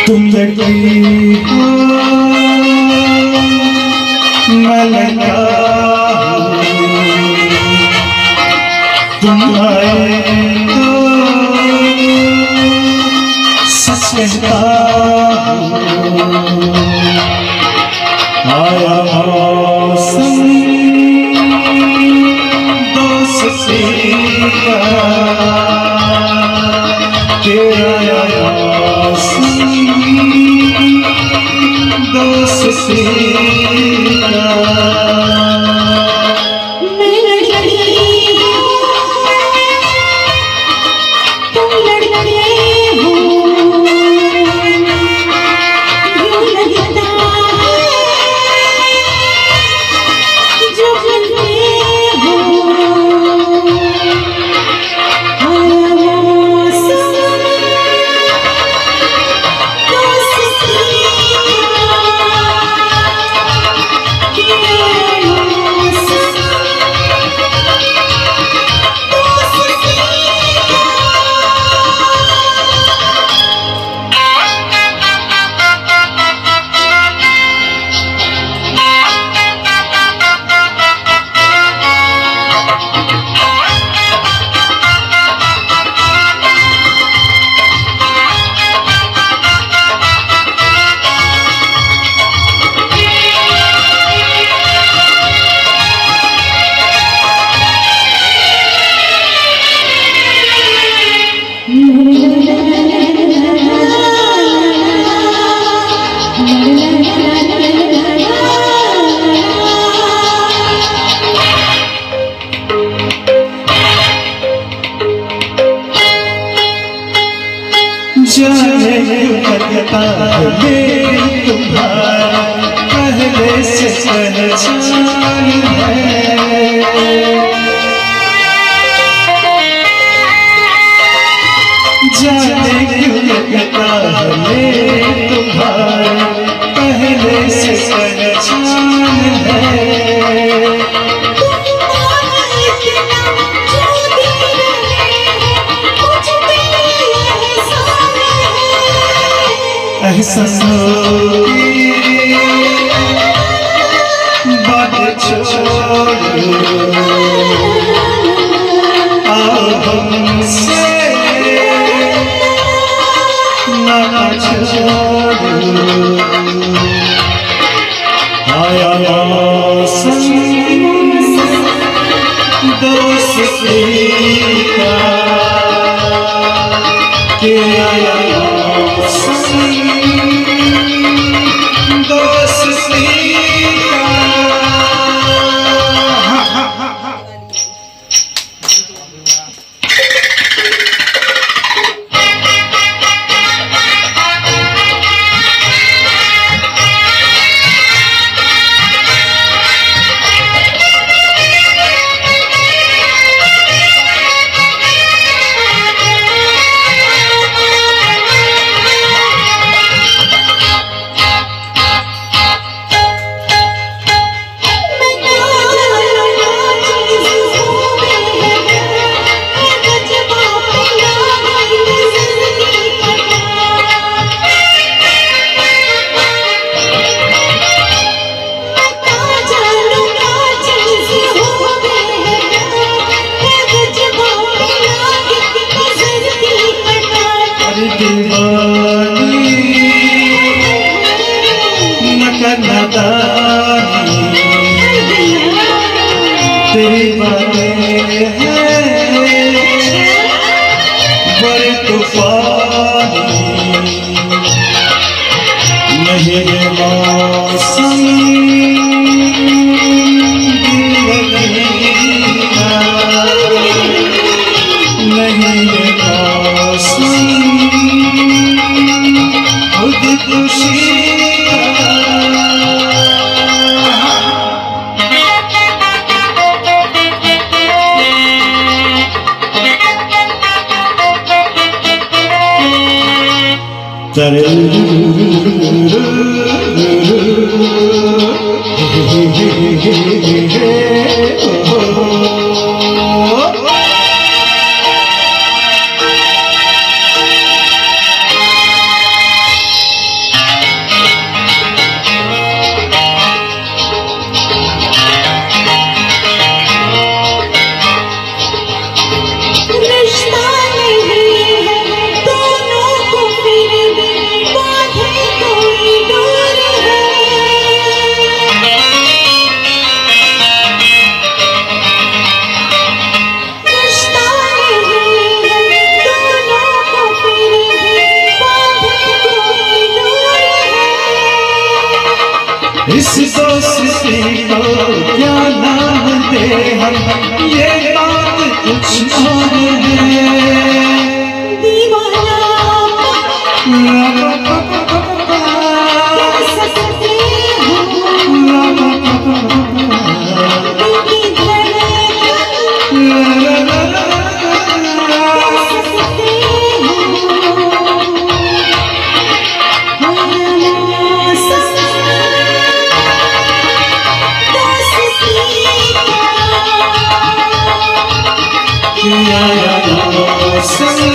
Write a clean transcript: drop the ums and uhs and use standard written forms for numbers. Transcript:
तुम लगी हो मैं लगा तुम आए तो सच कहता आया मौसम दोस्ती का आया मौसम दोस्ती का जाने लगता है तुम्हारा पहले से पहचान है जाने क्यों लगता है तुम्हारा पहले से पहचान है एहसासों की बात छोड़ो आओ हमसे ना छोड़ो आया मौसम दोस्ती का के आया मौसम तेरी बातें हैं बड़े तूफानी नहीं ये मौसम नहीं ये मौसम खुद खुशी इस दोस्ती को क्या नाम दे हम, ये बात कुछ और है। दीवाना कह सकते हो, दिल की धड़कन कह सकते हो, हर मौसम किया या मौसम